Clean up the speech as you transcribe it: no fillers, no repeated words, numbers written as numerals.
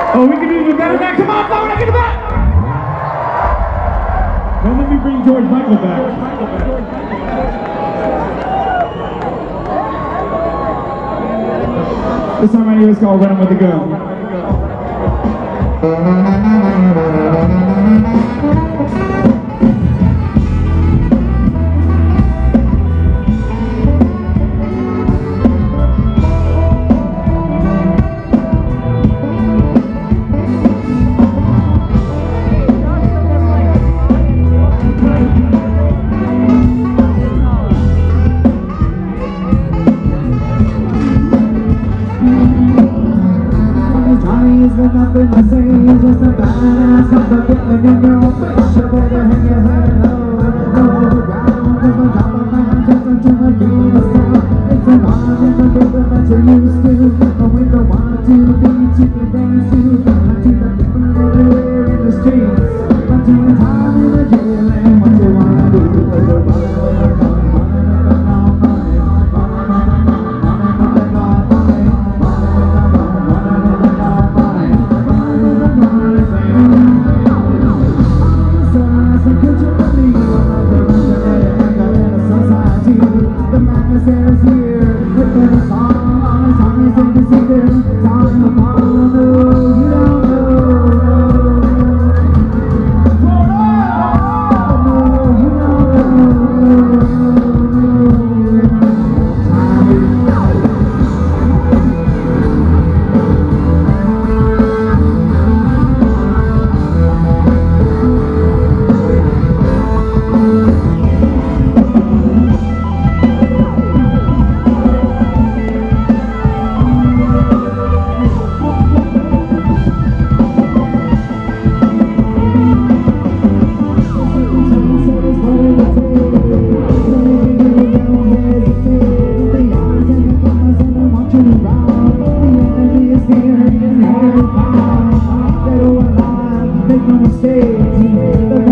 Oh, we can do even better than that. Come on, throw it in the back. Don't let me bring George Michael back. This song right here is called Running with the Gun. Nothing to say, just a badass of the feeling in your face. You better hang your head low, low ground. Cause the top of my hand just until I feel the sound. It's a wild in the rhythm that you're used to. But we don't want to beat you can dance to. I see the people everywhere in the streets. But you in time in the jail and what you wanna do is you're running with a gun, running with a gun, running with a gun, running with a the madness is here, with the song is in the secret, talking about you don't make no mistakes.